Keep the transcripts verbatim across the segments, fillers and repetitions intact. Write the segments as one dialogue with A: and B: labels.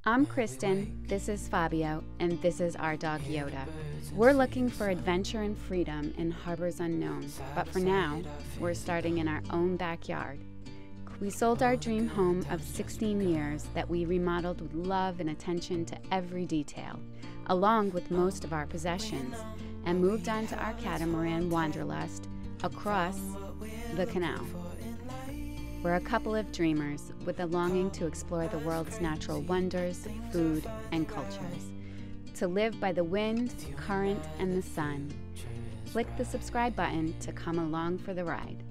A: I'm Kristen, this is Fabio, and this is our dog Yoda. We're looking for adventure and freedom in harbors unknown, but for now, we're starting in our own backyard. We sold our dream home of sixteen years that we remodeled with love and attention to every detail, along with most of our possessions, and moved on to our catamaran Wanderlust across the canal. We're a couple of dreamers with a longing to explore the world's natural wonders, food, and cultures. To live by the wind, current, and the sun. Click the subscribe button to come along for the ride.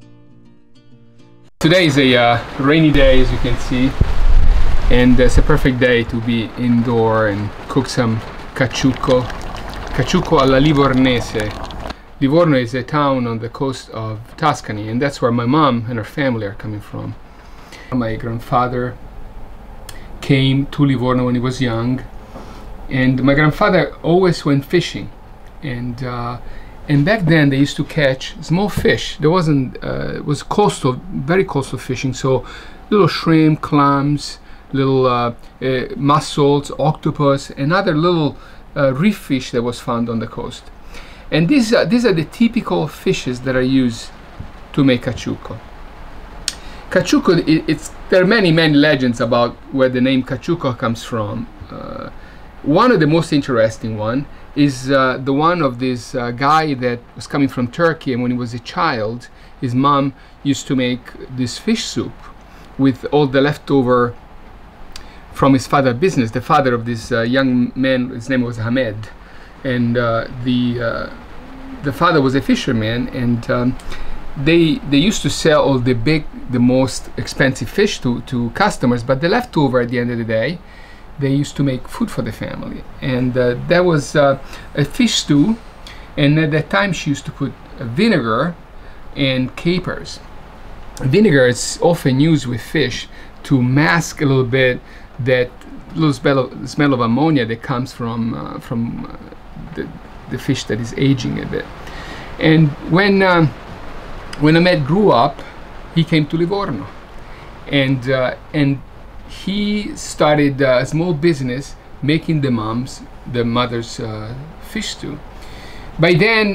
B: Today is a uh, rainy day, as you can see, and it's a perfect day to be indoor and cook some caciucco. Caciucco alla Livornese. Livorno is a town on the coast of Tuscany, and that's where my mom and her family are coming from. My grandfather came to Livorno when he was young, and my grandfather always went fishing, and uh, and back then they used to catch small fish. There wasn't uh, it was coastal, very coastal fishing, so little shrimp, clams, little uh, uh, mussels, octopus, and other little uh, reef fish that was found on the coast. And these are, these are the typical fishes that are used to make caciucco. Caciucco, it, it's, there are many, many legends about where the name caciucco comes from. Uh, one of the most interesting one is uh, the one of this uh, guy that was coming from Turkey, and when he was a child, his mom used to make this fish soup with all the leftover from his father's business. The father of this uh, young man, his name was Hamed. And uh, the uh, the father was a fisherman, and um, they they used to sell all the big, the most expensive fish to to customers. But the leftover at the end of the day, they used to make food for the family, and uh, that was uh, a fish stew. And at that time, she used to put vinegar and capers. Vinegar is often used with fish to mask a little bit that little smell of, smell of ammonia that comes from uh, from uh, The, the fish that is aging a bit. And when um, when Hamed grew up, he came to Livorno, and uh, and he started a small business making the mom's the mother's uh, fish stew. By then,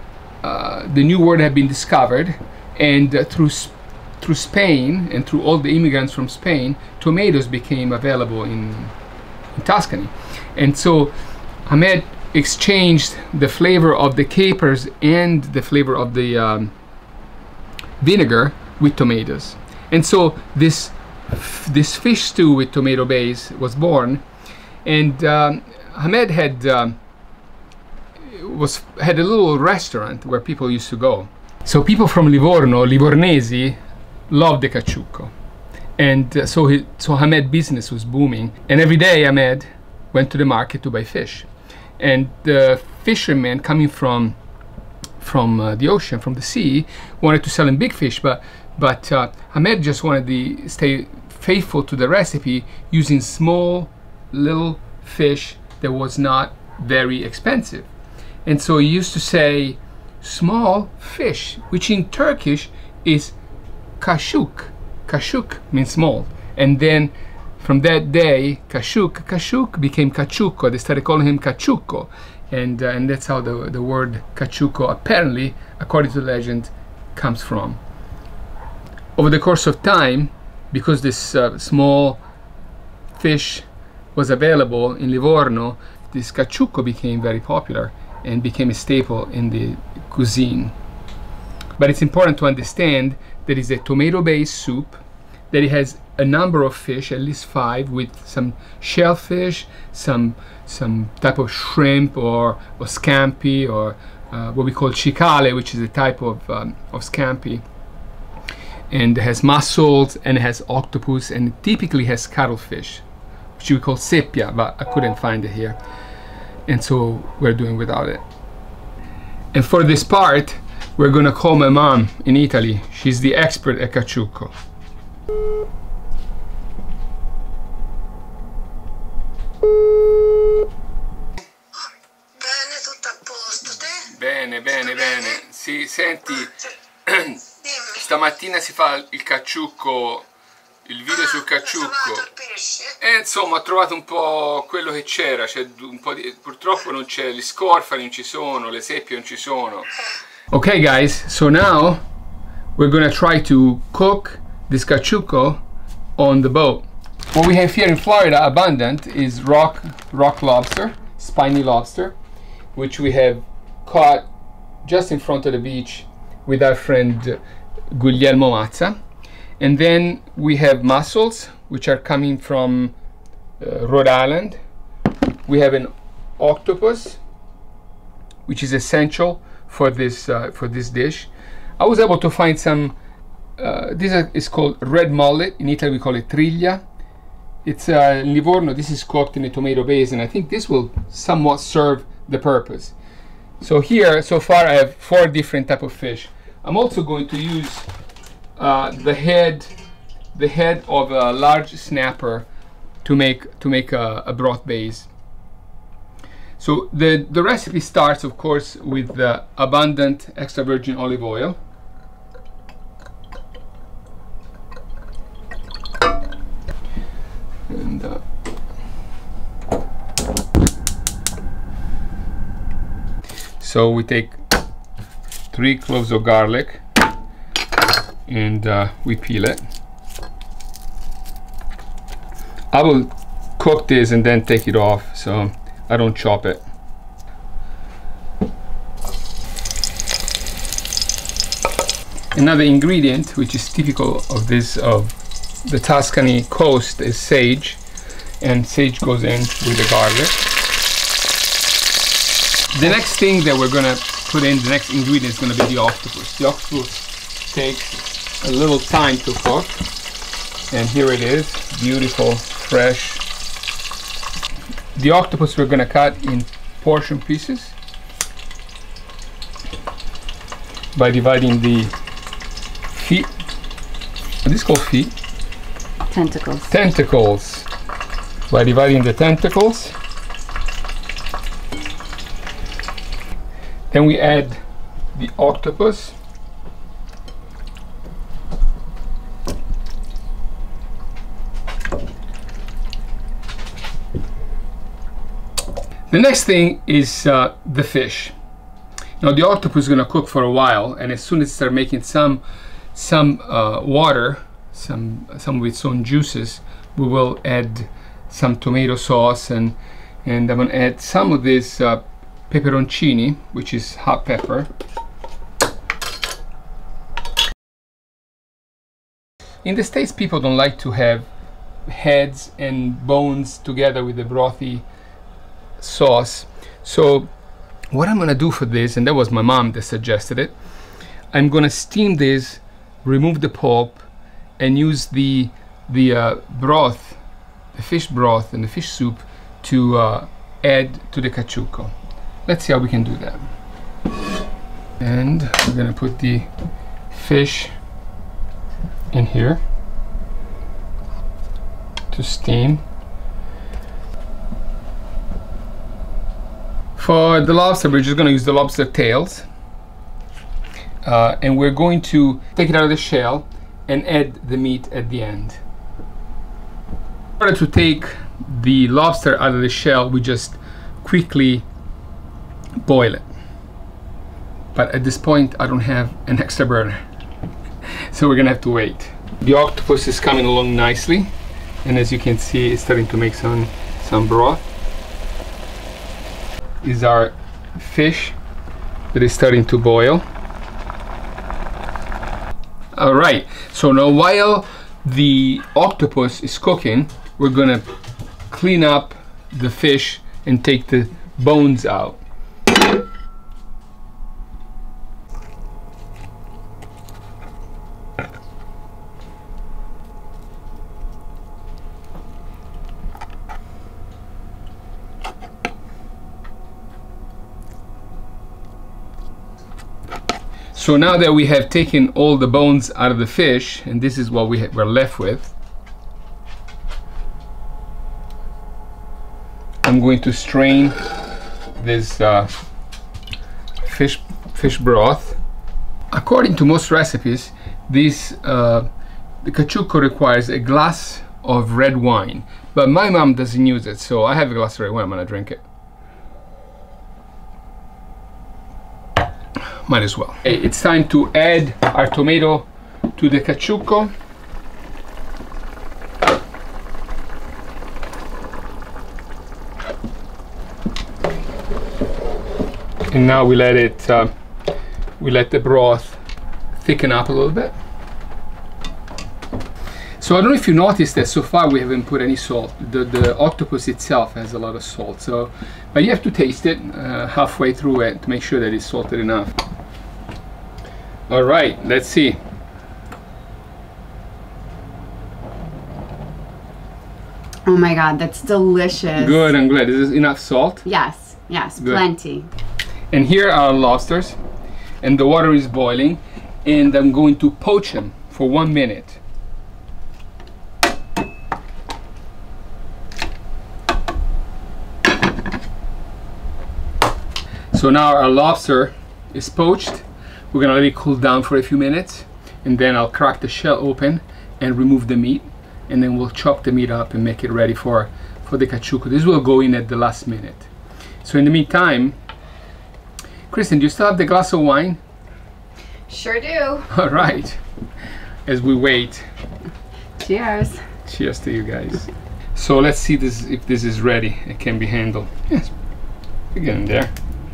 B: uh, the New World had been discovered, and uh, through through Spain and through all the immigrants from Spain, tomatoes became available in, in Tuscany, and so Hamed exchanged the flavor of the capers and the flavor of the um, vinegar with tomatoes, and so this this fish stew with tomato base was born. And um, Hamed had um, was had a little restaurant where people used to go. So people from Livorno, Livornesi, loved the caciucco, and uh, so he, so Hamed business was booming. And every day Hamed went to the market to buy fish. And the fishermen coming from from uh, the ocean, from the sea, wanted to sell him big fish, but but uh, Hamed just wanted to stay faithful to the recipe, using small little fish that was not very expensive. And so he used to say small fish, which in Turkish is kaşık. Kaşık means small. And then from that day, Kaşık, Kaşık became caciucco. They started calling him caciucco, and uh, and that's how the the word caciucco, apparently, according to the legend, comes from. Over the course of time, because this uh, small fish was available in Livorno, this caciucco became very popular and became a staple in the cuisine. But it's important to understand that it's a tomato-based soup, that it has a number of fish, at least five, with some shellfish, some some type of shrimp, or, or scampi, or uh, what we call cicale, which is a type of, um, of scampi. And it has mussels, and it has octopus, and it typically has cuttlefish, which we call seppia, but I couldn't find it here. And so we're doing without it. And for this part, we're gonna call my mom in Italy. She's the expert at caciucco.
C: Bene, tutto a posto, te?
B: Bene, bene,
C: bene.
B: bene. Sì, senti,
C: Dimmi.
B: stamattina si fa il caciucco, il video
C: Ah,
B: sul caciucco.
C: sono al pesce?
B: E insomma ho trovato un po' quello che c'era, cioè, un po' di, purtroppo non c'è, gli scorfani non ci sono, le seppie non ci sono. Okay guys, so now we're gonna try to cook this cachuco on the boat. What we have here in Florida abundant is rock rock lobster, spiny lobster, which we have caught just in front of the beach with our friend Guglielmo Mazza. And then we have mussels, which are coming from uh, Rhode Island. We have an octopus, which is essential for this uh, for this dish. I was able to find some. Uh, this is called red mullet. In Italy, we call it triglia. It's uh, in Livorno. This is cooked in a tomato base, and I think this will somewhat serve the purpose. So here, so far, I have four different type of fish. I'm also going to use uh, the head, the head of a large snapper to make to make a, a broth base. So the the recipe starts, of course, with the abundant extra virgin olive oil. And uh, so we take three cloves of garlic and uh, we peel it. I will cook this and then take it off, so I don't chop it. Another ingredient which is typical of this of the Tuscany coast is sage, and sage goes in with the garlic. The next thing that we're gonna put in, the next ingredient is gonna be the octopus. The octopus takes a little time to cook, and here it is, beautiful, fresh. The octopus we're gonna cut in portion pieces by dividing the feet. Are these called feet?
A: Tentacles.
B: Tentacles. By dividing the tentacles. Then we add the octopus. The next thing is uh, the fish. Now the octopus is going to cook for a while, and as soon as it starts making some some uh, water, some some of its own juices, we will add some tomato sauce, and and I'm going to add some of this uh, peperoncini, which is hot pepper. In the States, people don't like to have heads and bones together with the brothy sauce. So what I'm gonna do for this, and that was my mom that suggested it, I'm gonna steam this, remove the pulp, and use the the uh, broth, the fish broth and the fish soup to uh, add to the cachuco. Let's see how we can do that. And we're gonna put the fish in here to steam. For the lobster, we're just going to use the lobster tails, uh, and we're going to take it out of the shell and add the meat at the end. In order to take the lobster out of the shell, we just quickly boil it. But at this point, I don't have an extra burner, so we're going to have to wait. The octopus is coming along nicely, and as you can see, it's starting to make some some broth. Is our fish that is starting to boil. All right, so now while the octopus is cooking, we're gonna clean up the fish and take the bones out. So now that we have taken all the bones out of the fish, and this is what we ha we're left with, I'm going to strain this uh, fish fish broth. According to most recipes, this uh, the cachuco requires a glass of red wine, but my mom doesn't use it, so I have a glass of red wine. I'm gonna drink it. Might as well. Okay, it's time to add our tomato to the caciucco. And now we let it, uh, we let the broth thicken up a little bit. So I don't know if you noticed that so far we haven't put any salt. The, the octopus itself has a lot of salt, so, but you have to taste it uh, halfway through it to make sure that it's salted enough. All right, let's see.
A: Oh my God, that's delicious.
B: Good, I'm glad. Is this enough salt?
A: Yes, yes,
B: Good.
A: Plenty.
B: And here are our lobsters, and the water is boiling, and I'm going to poach them for one minute. So now our lobster is poached. We're gonna let it cool down for a few minutes, and then I'll crack the shell open and remove the meat, and then we'll chop the meat up and make it ready for, for the caciucco. This will go in at the last minute. So in the meantime, Kristen, do you still have the glass of wine?
A: Sure do.
B: All right. As we wait.
A: Cheers.
B: Cheers to you guys. So let's see this if this is ready. It can be handled. Yes. We're getting there.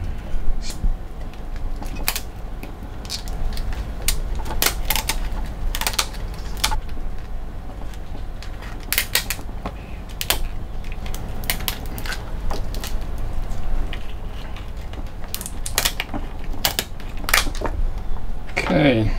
B: Okay.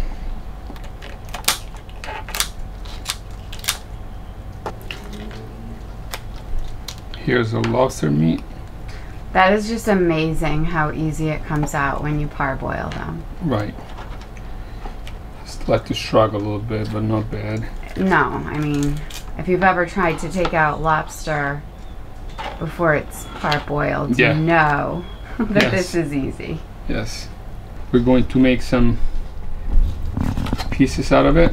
B: Here's the lobster meat.
A: That is just amazing how easy it comes out when you parboil them.
B: Right. Just like to shrug a little bit, but not bad.
A: No, I mean, if you've ever tried to take out lobster before it's parboiled,
B: Yeah.
A: you know that
B: Yes.
A: this is easy.
B: Yes. We're going to make some pieces out of it.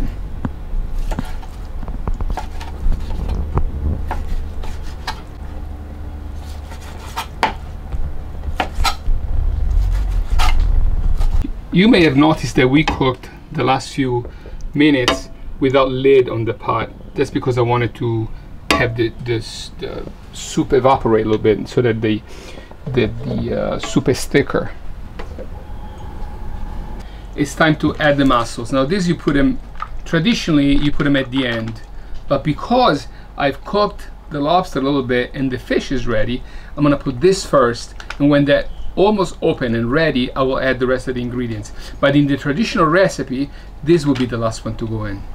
B: You may have noticed that we cooked the last few minutes without lid on the pot. That's because I wanted to have the, the, the soup evaporate a little bit so that the, the, the uh, soup is thicker. It's time to add the mussels. Now this you put them, traditionally you put them at the end, but because I've cooked the lobster a little bit and the fish is ready, I'm gonna put this first, and when that almost open and ready, I will add the rest of the ingredients. But in the traditional recipe, this will be the last one to go in.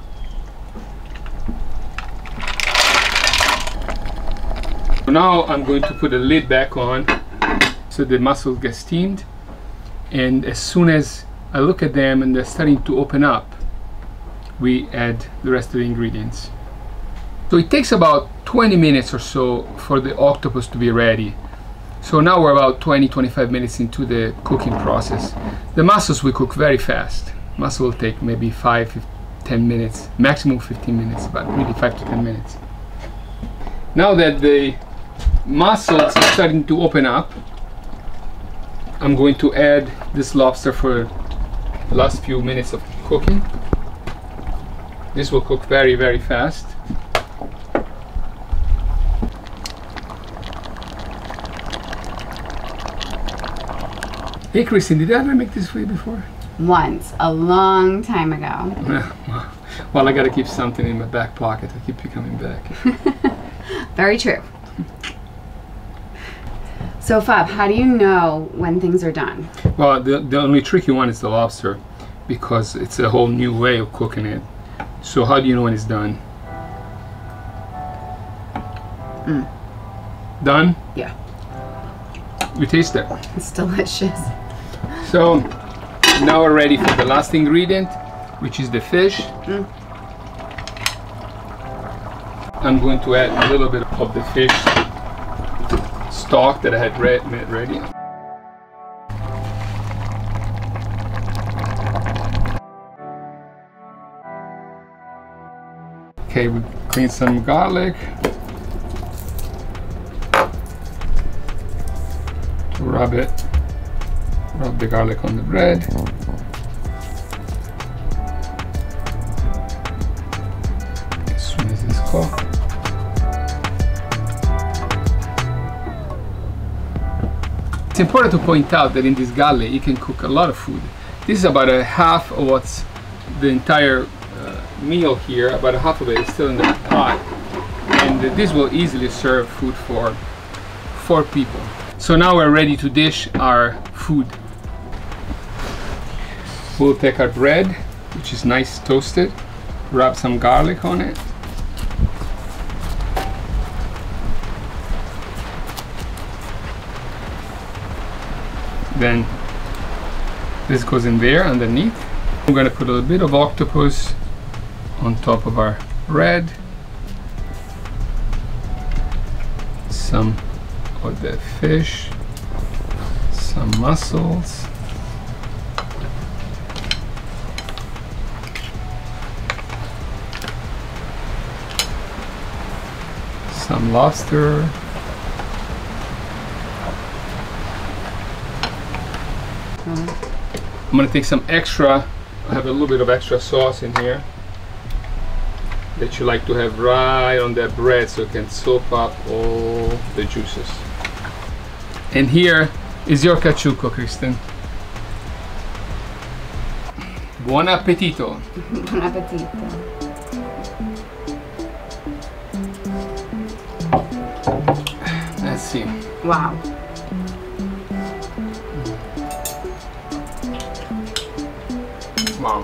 B: Now I'm going to put the lid back on so the mussels get steamed, and as soon as I look at them and they're starting to open up, we add the rest of the ingredients. So it takes about twenty minutes or so for the octopus to be ready. So now we're about twenty to twenty-five minutes into the cooking process. The mussels we cook very fast. Mussel will take maybe five to ten minutes, maximum fifteen minutes, but really five to ten minutes. Now that the mussels are starting to open up, I'm going to add this lobster for the last few minutes of cooking. This will cook very, very fast. Hey Kristen, did I ever make this for you before?
A: Once, a long time ago.
B: Well, I gotta keep something in my back pocket. I keep you coming back.
A: Very true. So Fab, how do you know when things are done?
B: Well, the, the only tricky one is the lobster, because it's a whole new way of cooking it. So how do you know when it's done?
A: Mm.
B: Done?
A: Yeah.
B: You taste it.
A: It's delicious.
B: So now we're ready for the last ingredient, which is the fish.
A: Mm.
B: I'm going to add a little bit of the fish stock that I had re made ready. Okay, we clean some garlic. Rub it. Rub the garlic on the bread. As soon as it's cooked. It's important to point out that in this galle you can cook a lot of food. This is about a half of what's the entire uh, meal here. About a half of it is still in the pot, and this will easily serve food for four people. So now we're ready to dish our food. We'll take our bread, which is nice toasted, rub some garlic on it. Then this goes in there underneath. I'm going to put a little bit of octopus on top of our bread. Some of the fish, some mussels. Some lobster. I'm going to take some extra, I have a little bit of extra sauce in here that you like to have right on that bread so it can soak up all the juices. And here is your caciucco, Kristen. Buon appetito!
A: Buon appetito.
B: Let's see.
A: Wow.
B: Wow.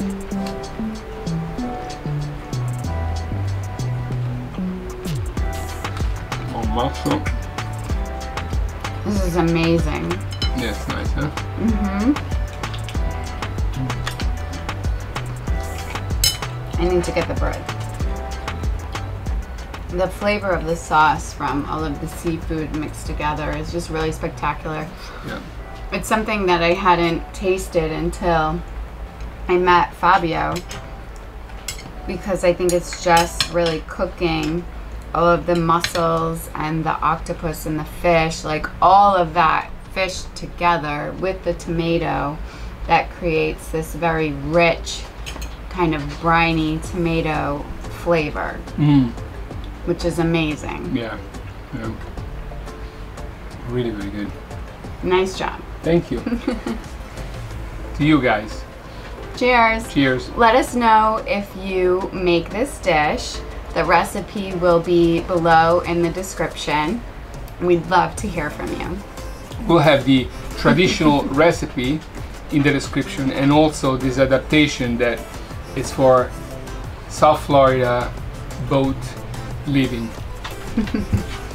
B: Oh, mushroom.
A: This is amazing.
B: Yeah, it's nice, huh?
A: Mm-hmm. I need to get the bread. The flavor of the sauce from all of the seafood mixed together is just really spectacular.
B: Yeah.
A: It's something that I hadn't tasted until I met Fabio, because I think it's just really cooking all of the mussels and the octopus and the fish, like all of that fish together with the tomato, that creates this very rich kind of briny tomato flavor,
B: Mm.
A: which is amazing.
B: Yeah. Yeah. Really, really good.
A: Nice job.
B: Thank you. To you guys.
A: Cheers.
B: Cheers.
A: Let us know if you make this dish. The recipe will be below in the description. We'd love to hear from you.
B: We'll have the traditional recipe in the description, and also this adaptation that is for South Florida boat living.